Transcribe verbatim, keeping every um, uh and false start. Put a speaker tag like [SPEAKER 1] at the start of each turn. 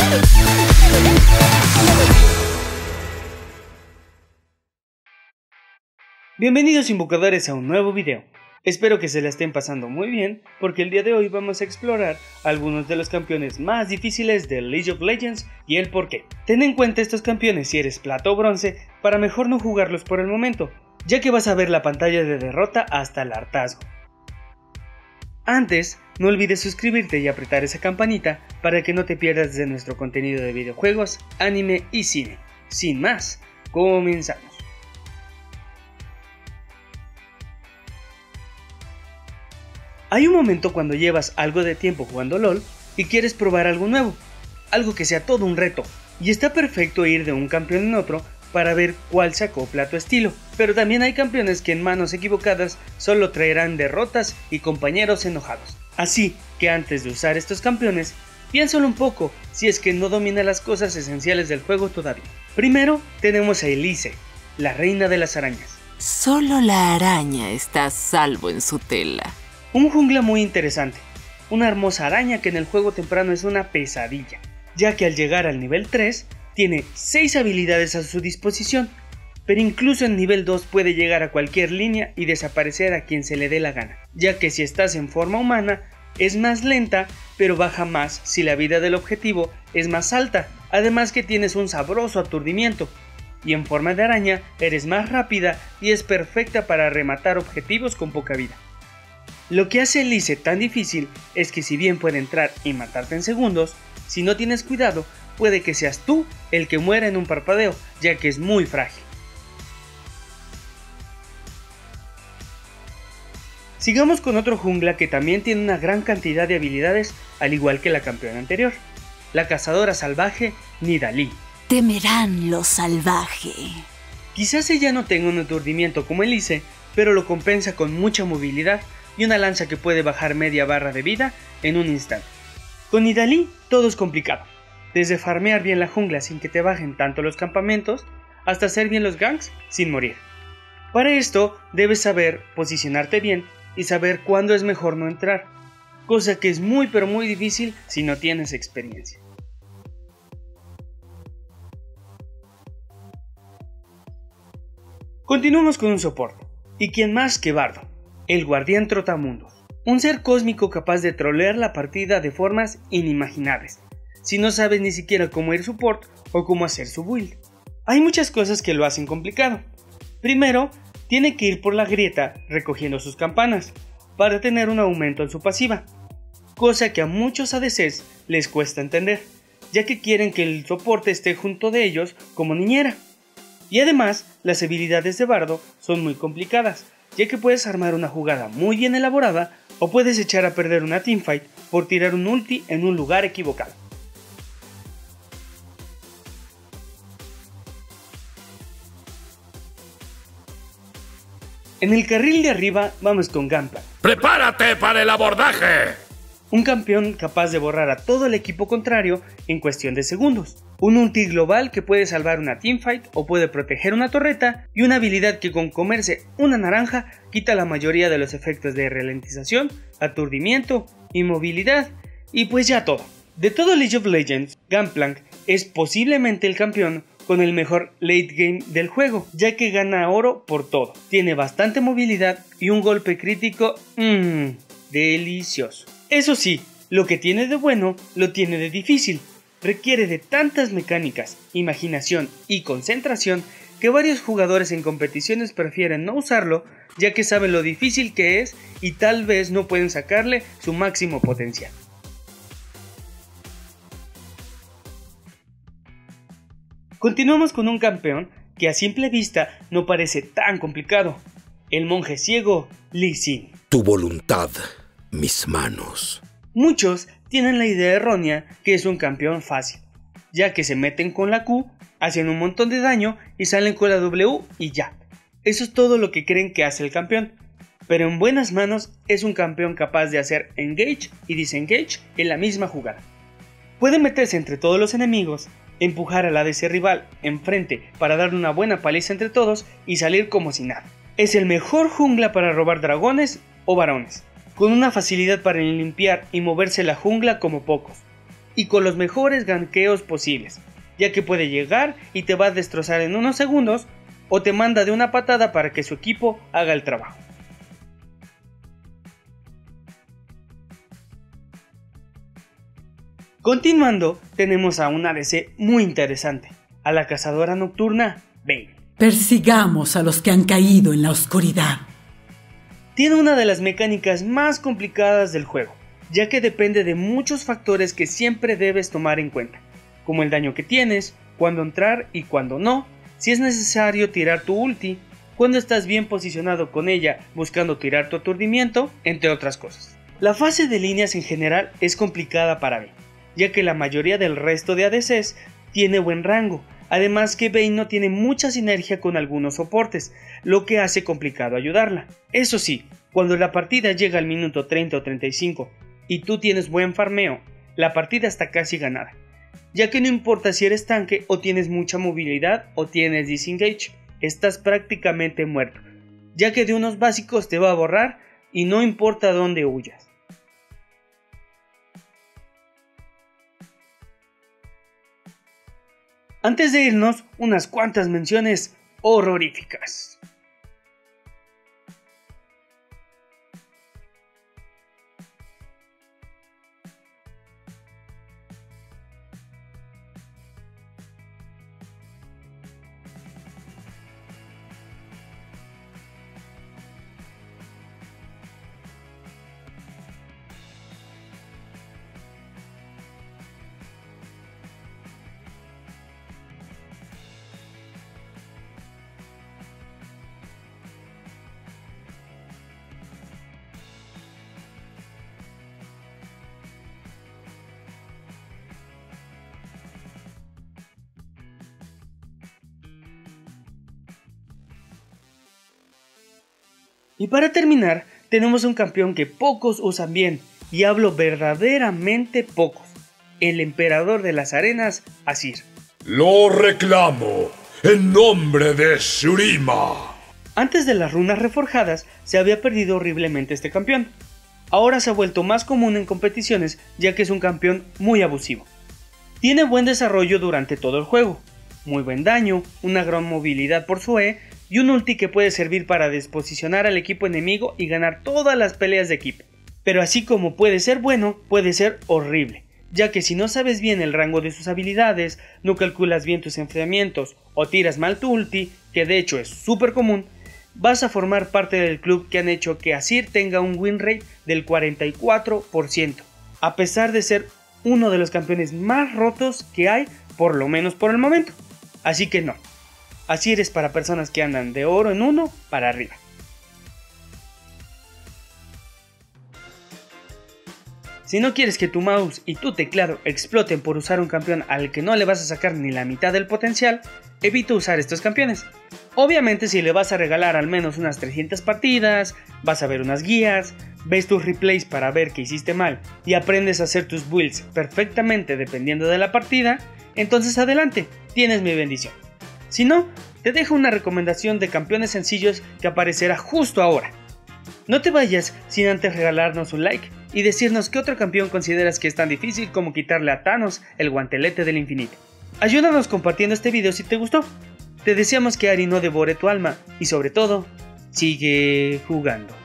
[SPEAKER 1] Bienvenidos invocadores a un nuevo video. Espero que se la estén pasando muy bien, porque el día de hoy vamos a explorar algunos de los campeones más difíciles de League of Legends y el porqué. Ten en cuenta estos campeones si eres plata o bronce, para mejor no jugarlos por el momento, ya que vas a ver la pantalla de derrota hasta el hartazgo. Antes, no olvides suscribirte y apretar esa campanita para que no te pierdas de nuestro contenido de videojuegos, anime y cine. Sin más, comenzamos. Hay un momento cuando llevas algo de tiempo jugando LOL y quieres probar algo nuevo, algo que sea todo un reto, y está perfecto ir de un campeón en otro para ver cuál se acopla a tu estilo, pero también hay campeones que en manos equivocadas solo traerán derrotas y compañeros enojados. Así que antes de usar estos campeones, piénsalo un poco si es que no domina las cosas esenciales del juego todavía. Primero tenemos a Elise, la reina de las arañas.
[SPEAKER 2] Solo la araña está a salvo en su tela.
[SPEAKER 1] Un jungla muy interesante, una hermosa araña que en el juego temprano es una pesadilla, ya que al llegar al nivel tres tiene seis habilidades a su disposición, pero incluso en nivel dos puede llegar a cualquier línea y desaparecer a quien se le dé la gana, ya que si estás en forma humana es más lenta, pero baja más si la vida del objetivo es más alta, además que tienes un sabroso aturdimiento, y en forma de araña eres más rápida y es perfecta para rematar objetivos con poca vida. Lo que hace Elise tan difícil es que si bien puede entrar y matarte en segundos, si no tienes cuidado, puede que seas tú el que muera en un parpadeo, ya que es muy frágil. Sigamos con otro jungla que también tiene una gran cantidad de habilidades, al igual que la campeona anterior, la cazadora salvaje Nidalee.
[SPEAKER 2] Temerán lo salvaje.
[SPEAKER 1] Quizás ella no tenga un aturdimiento como Elise, pero lo compensa con mucha movilidad y una lanza que puede bajar media barra de vida en un instante. Con Nidalee todo es complicado, desde farmear bien la jungla sin que te bajen tanto los campamentos, hasta hacer bien los ganks sin morir. Para esto debes saber posicionarte bien y saber cuándo es mejor no entrar, cosa que es muy pero muy difícil si no tienes experiencia. Continuamos con un soporte, y quién más que Bardo, el guardián trotamundos, un ser cósmico capaz de trolear la partida de formas inimaginables, si no sabes ni siquiera cómo ir support o cómo hacer su build. Hay muchas cosas que lo hacen complicado. Primero, tiene que ir por la grieta recogiendo sus campanas, para tener un aumento en su pasiva, cosa que a muchos A D Cs les cuesta entender, ya que quieren que el soporte esté junto de ellos como niñera. Y además, las habilidades de Bardo son muy complicadas, ya que puedes armar una jugada muy bien elaborada o puedes echar a perder una teamfight por tirar un ulti en un lugar equivocado. En el carril de arriba vamos con Gunplank.
[SPEAKER 3] ¡Prepárate para el abordaje!
[SPEAKER 1] Un campeón capaz de borrar a todo el equipo contrario en cuestión de segundos. Un ulti global que puede salvar una teamfight o puede proteger una torreta, y una habilidad que con comerse una naranja quita la mayoría de los efectos de ralentización, aturdimiento, inmovilidad y pues ya todo. De todo League of Legends, Gunplank es posiblemente el campeón con el mejor late game del juego, ya que gana oro por todo. Tiene bastante movilidad y un golpe crítico mmm, delicioso. Eso sí, lo que tiene de bueno, lo tiene de difícil. Requiere de tantas mecánicas, imaginación y concentración que varios jugadores en competiciones prefieren no usarlo, ya que saben lo difícil que es y tal vez no pueden sacarle su máximo potencial. Continuamos con un campeón que a simple vista no parece tan complicado, el monje ciego Lee Sin.
[SPEAKER 3] Tu voluntad, mis manos.
[SPEAKER 1] Muchos tienen la idea errónea que es un campeón fácil, ya que se meten con la Q, hacen un montón de daño y salen con la W y ya. Eso es todo lo que creen que hace el campeón, pero en buenas manos es un campeón capaz de hacer engage y disengage en la misma jugada. Puede meterse entre todos los enemigos, empujar al A D C rival enfrente para darle una buena paliza entre todos y salir como si nada. Es el mejor jungla para robar dragones o varones, con una facilidad para limpiar y moverse la jungla como pocos. y con los mejores gankeos posibles, ya que puede llegar y te va a destrozar en unos segundos o te manda de una patada para que su equipo haga el trabajo. Continuando, tenemos a una A D C muy interesante, a la cazadora nocturna Vayne.
[SPEAKER 4] Persigamos a los que han caído en la oscuridad.
[SPEAKER 1] Tiene una de las mecánicas más complicadas del juego, ya que depende de muchos factores que siempre debes tomar en cuenta, como el daño que tienes, cuándo entrar y cuándo no, si es necesario tirar tu ulti, cuando estás bien posicionado con ella buscando tirar tu aturdimiento, entre otras cosas. La fase de líneas en general es complicada para Vayne, ya que la mayoría del resto de A D Cs tiene buen rango, además que Vayne no tiene mucha sinergia con algunos soportes, lo que hace complicado ayudarla. Eso sí, cuando la partida llega al minuto treinta o treinta y cinco y tú tienes buen farmeo, la partida está casi ganada, ya que no importa si eres tanque o tienes mucha movilidad o tienes disengage, estás prácticamente muerto, ya que de unos básicos te va a borrar y no importa dónde huyas. Antes de irnos, unas cuantas menciones horroríficas. Y para terminar, tenemos un campeón que pocos usan bien, y hablo verdaderamente pocos, el emperador de las arenas, Azir.
[SPEAKER 3] Lo reclamo, en nombre de Shurima.
[SPEAKER 1] Antes de las runas reforjadas, se había perdido horriblemente este campeón. Ahora se ha vuelto más común en competiciones, ya que es un campeón muy abusivo. Tiene buen desarrollo durante todo el juego, muy buen daño, una gran movilidad por su E, y un ulti que puede servir para desposicionar al equipo enemigo y ganar todas las peleas de equipo. Pero así como puede ser bueno, puede ser horrible, ya que si no sabes bien el rango de sus habilidades, no calculas bien tus enfriamientos o tiras mal tu ulti, que de hecho es súper común, vas a formar parte del club que han hecho que Azir tenga un win rate del cuarenta y cuatro por ciento, a pesar de ser uno de los campeones más rotos que hay, por lo menos por el momento. Así que no. Azir es para personas que andan de oro en uno para arriba. Si no quieres que tu mouse y tu teclado exploten por usar un campeón al que no le vas a sacar ni la mitad del potencial, evita usar estos campeones. Obviamente si le vas a regalar al menos unas trescientas partidas, vas a ver unas guías, ves tus replays para ver qué hiciste mal y aprendes a hacer tus builds perfectamente dependiendo de la partida, entonces adelante, tienes mi bendición. Si no, te dejo una recomendación de campeones sencillos que aparecerá justo ahora. No te vayas sin antes regalarnos un like y decirnos qué otro campeón consideras que es tan difícil como quitarle a Thanos el guantelete del infinito. Ayúdanos compartiendo este video si te gustó. Te deseamos que Ahri no devore tu alma y sobre todo, sigue jugando.